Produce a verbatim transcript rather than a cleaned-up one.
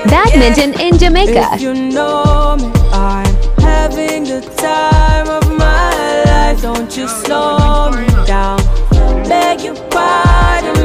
Badminton in Jamaica. If you know me, I'm having the time of my life. Don't you slow me down. Beg your pardon.